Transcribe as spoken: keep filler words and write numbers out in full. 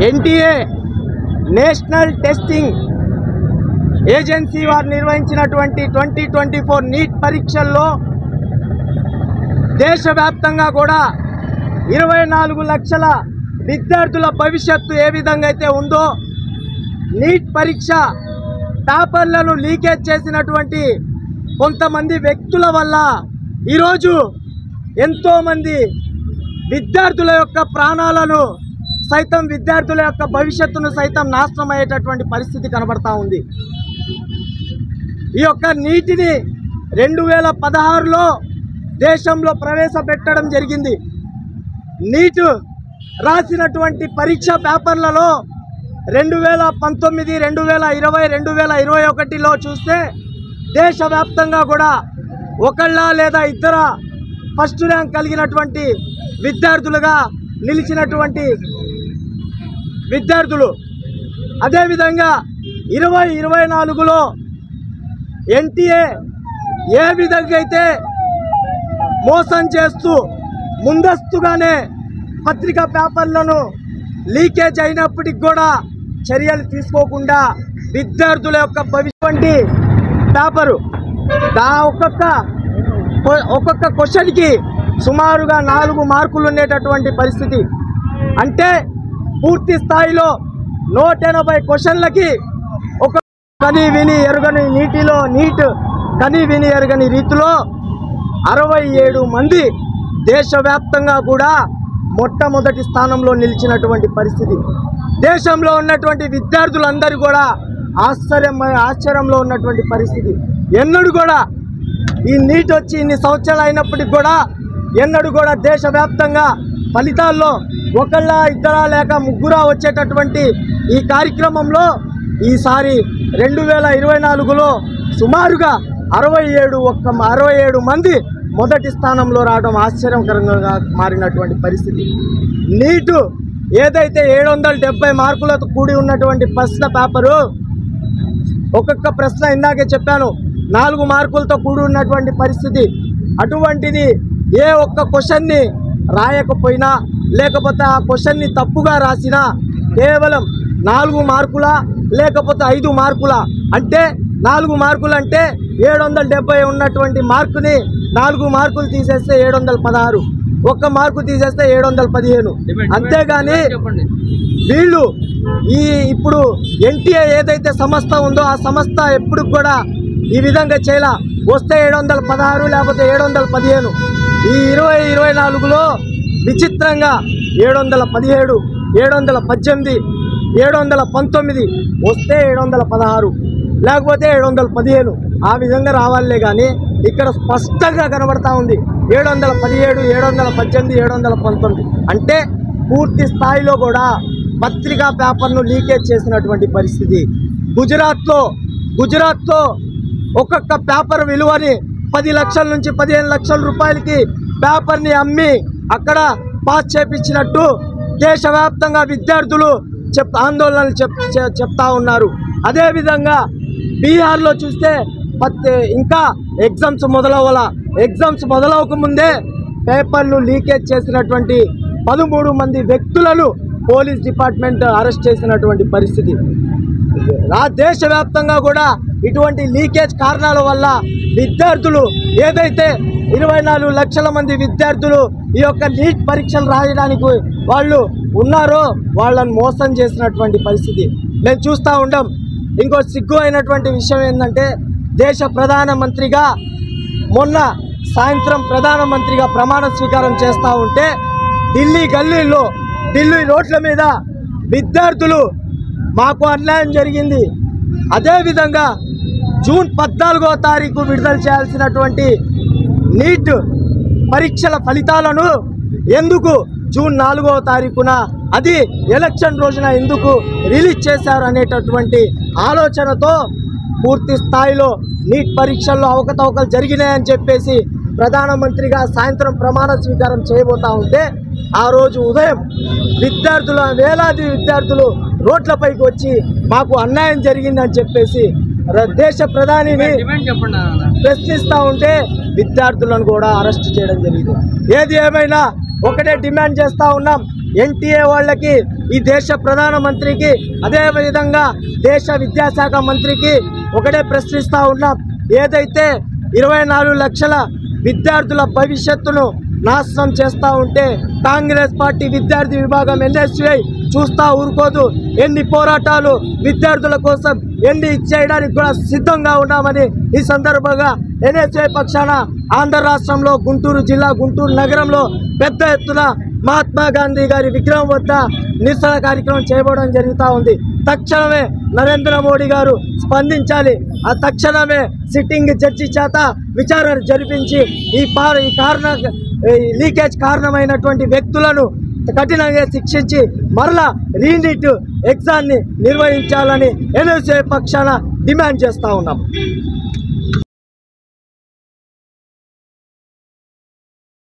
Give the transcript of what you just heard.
NTA national testing agency వారు నిర్వహించినటువంటి twenty twenty four neat పరీక్షల్లో దేశవ్యాప్తంగా కూడా ఇరవై నాలుగు లక్షల విద్యార్థుల భవిష్యత్తు ఏ విధంగా అయితే ఉందో, నీట్ పరీక్ష పేపర్లను లీకేజ్ చేసినటువంటి కొంతమంది వ్యక్తుల వల్ల ఈరోజు ఎంతోమంది విద్యార్థుల యొక్క ప్రాణాలను సైతం, విద్యార్థుల యొక్క భవిష్యత్తును సైతం నాశనం అయ్యేటటువంటి పరిస్థితి కనబడతా ఉంది. ఈ యొక్క నీటిని రెండు వేల పదహారులో దేశంలో ప్రవేశపెట్టడం జరిగింది. నీట్ రాసినటువంటి పరీక్ష పేపర్లలో రెండు వేల పంతొమ్మిది రెండు వేల ఇరవై రెండు వేల ఇరవై ఒకటిలో చూస్తే దేశవ్యాప్తంగా కూడా ఒకళ్ళ లేదా ఇద్దర ఫస్ట్ ర్యాంక్ కలిగినటువంటి విద్యార్థులుగా నిలిచినటువంటి విద్యార్థులు. అదేవిధంగా ఇరవై ఇరవై నాలుగులో ఎన్టీఏ ఏ విధంగా అయితే మోసం చేస్తూ ముందస్తుగానే పత్రికా పేపర్లను లీకేజ్ అయినప్పటికి కూడా చర్యలు తీసుకోకుండా విద్యార్థుల యొక్క భవిష్యత్తు పేపరు దా ఒక్కొక్క ఒక్కొక్క క్వశ్చన్కి సుమారుగా నాలుగు మార్కులు ఉండేటటువంటి పరిస్థితి. అంటే పూర్తి స్థాయిలో నూట ఎనభై క్వశ్చన్లకి ఒక కని విని ఎరుగని నీటిలో నీట్ కని విని ఎరుగని రీతిలో అరవై ఏడు మంది దేశవ్యాప్తంగా కూడా మొట్టమొదటి స్థానంలో నిలిచినటువంటి పరిస్థితి. దేశంలో ఉన్నటువంటి విద్యార్థులందరూ కూడా ఆశ్చర్యం ఆశ్చర్యంలో ఉన్నటువంటి పరిస్థితి. ఎన్నడూ కూడా ఈ నీట్ వచ్చి ఇన్ని సంవత్సరాలు అయినప్పటికి కూడా ఎన్నడూ కూడా దేశవ్యాప్తంగా ఫలితాల్లో ఒకళ్ళ ఇద్దరా లేక ముగ్గురా వచ్చేటటువంటి ఈ కార్యక్రమంలో ఈసారి రెండు వేల ఇరవై నాలుగులో సుమారుగా అరవై ఏడు ఒక్క అరవై ఏడు మంది మొదటి స్థానంలో రావడం ఆశ్చర్యకరంగా మారినటువంటి పరిస్థితి. నీటు ఏదైతే ఏడు వందల డెబ్బై మార్కులతో కూడి ఉన్నటువంటి ప్రశ్న పేపరు, ఒక్కొక్క ప్రశ్న ఇందాకే చెప్పాను నాలుగు మార్కులతో కూడి ఉన్నటువంటి పరిస్థితి. అటువంటిది ఏ ఒక్క క్వశ్చన్ని రాయకపోయినా లేకపోతే ఆ క్వశ్చన్ని తప్పుగా రాసినా కేవలం నాలుగు మార్కుల లేకపోతే ఐదు మార్కుల, అంటే నాలుగు మార్కులు అంటే ఏడు వందల డెబ్బై ఉన్నటువంటి మార్కుని నాలుగు మార్కులు తీసేస్తే ఏడు వందల పదహారు, ఒక్క మార్కు తీసేస్తే ఏడు వందల పదిహేను. అంతేగాని వీళ్ళు ఈ ఇప్పుడు ఎన్టీఏ ఏదైతే సంస్థ ఉందో ఆ సంస్థ ఎప్పుడు కూడా ఈ విధంగా చేయలా. వస్తే ఏడు వందల పదహారు లేకపోతే ఏడు వందల పదిహేను. ఈ ఇరవై ఇరవై నాలుగులో విచిత్రంగా ఏడు వందల పదిహేడు ఏడు వందల పద్దెనిమిది ఏడు వందల పంతొమ్మిది వస్తే ఏడు వందల పదహారు లేకపోతే ఏడు వందల పదిహేను ఆ విధంగా రావాలే. కానీ ఇక్కడ స్పష్టంగా కనబడతా ఉంది ఏడు వందల పదిహేడు ఏడు వందల పద్దెనిమిది ఏడు వందల పంతొమ్మిది. అంటే పూర్తి స్థాయిలో కూడా పత్రికా పేపర్ను లీకేజ్ చేసినటువంటి పరిస్థితి. గుజరాత్లో గుజరాత్లో ఒక్కొక్క పేపర్ విలువని పది లక్షల నుంచి పదిహేను లక్షల రూపాయలకి పేపర్ని అమ్మి అక్కడ పాస్ చేపించినట్టు దేశవ్యాప్తంగా విద్యార్థులు చెప్ ఆందోళనలు చెప్ చెప్తా ఉన్నారు. అదేవిధంగా బీహార్లో చూస్తే పత్తి ఇంకా ఎగ్జామ్స్ మొదలవ్వాల, ఎగ్జామ్స్ మొదలవకముందే పేపర్లు లీకేజ్ చేసినటువంటి పదమూడు మంది వ్యక్తులను పోలీస్ డిపార్ట్మెంట్ అరెస్ట్ చేసినటువంటి పరిస్థితి. ఆ దేశవ్యాప్తంగా కూడా ఇటువంటి లీకేజ్ కారణాల వల్ల విద్యార్థులు ఏదైతే ఇరవై నాలుగు లక్షల మంది విద్యార్థులు ఈ యొక్క నీట్ పరీక్షలు రాయడానికి వాళ్ళు ఉన్నారో వాళ్ళని మోసం చేసినటువంటి పరిస్థితి మేము చూస్తూ ఉంటాం. ఇంకో సిగ్గు అయినటువంటి విషయం ఏంటంటే దేశ ప్రధానమంత్రిగా మొన్న సాయంత్రం ప్రధానమంత్రిగా ప్రమాణ స్వీకారం చేస్తూ ఉంటే ఢిల్లీ గల్లీల్లో ఢిల్లీ రోడ్ల మీద విద్యార్థులు మాకు అన్యాయం జరిగింది, అదేవిధంగా జూన్ పద్నాలుగో తారీఖు విడుదల చేయాల్సినటువంటి నీట్ పరీక్షల ఫలితాలను ఎందుకు జూన్ నాలుగవ తారీఖున అది ఎలక్షన్ రోజున ఎందుకు రిలీజ్ చేశారు అనేటటువంటి ఆలోచనతో పూర్తి స్థాయిలో నీట్ పరీక్షల్లో అవకతవకలు జరిగినాయని చెప్పేసి ప్రధానమంత్రిగా సాయంత్రం ప్రమాణ స్వీకారం చేయబోతా ఉంటే ఆ రోజు ఉదయం విద్యార్థుల వేలాది విద్యార్థులు రోడ్లపైకి వచ్చి మాకు అన్యాయం జరిగిందని చెప్పేసి దేశ ప్రధానిని ప్రశ్నిస్తూ ఉంటే విద్యార్థులను కూడా అరెస్ట్ చేయడం జరిగింది. ఏది ఏమైనా ఒకటే డిమాండ్ చేస్తూ ఉన్నాం, ఎన్టీఏ వాళ్ళకి ఈ దేశ ప్రధానమంత్రికి అదేవిధంగా దేశ విద్యాశాఖ మంత్రికి ఒకటే ప్రశ్నిస్తూ ఉన్నాం. ఏదైతే ఇరవై నాలుగు లక్షల విద్యార్థుల భవిష్యత్తును నాశనం చేస్తూ ఉంటే కాంగ్రెస్ పార్టీ విద్యార్థి విభాగం ఎన్ఎస్యుఐ చూస్తూ ఊరుకోదు. ఎన్ని పోరాటాలు విద్యార్థుల కోసం ఎన్ని చేయడానికి కూడా సిద్ధంగా ఉన్నామని ఈ సందర్భంగా ఎన్ఎస్యుఐ పక్షాన ఆంధ్ర రాష్ట్రంలో గుంటూరు జిల్లా గుంటూరు నగరంలో పెద్ద ఎత్తున మహాత్మా గాంధీ గారి విగ్రహం వద్ద నిరసన కార్యక్రమం చేయబడడం జరుగుతూ ఉంది. తక్షణమే నరేంద్ర మోడీ గారు స్పందించాలి. ఆ తక్షణమే సిట్టింగ్ జడ్జి చేత విచారణ జరిపించి ఈ పా ఈ కారణ లీకేజ్ కారణమైనటువంటి వ్యక్తులను కఠినంగా శిక్షించి మరలా రీనీట్ ఎగ్జామ్ని నిర్వహించాలని ఎన్ఎస్యుఐ పక్షాన డిమాండ్ చేస్తూ ఉన్నాం.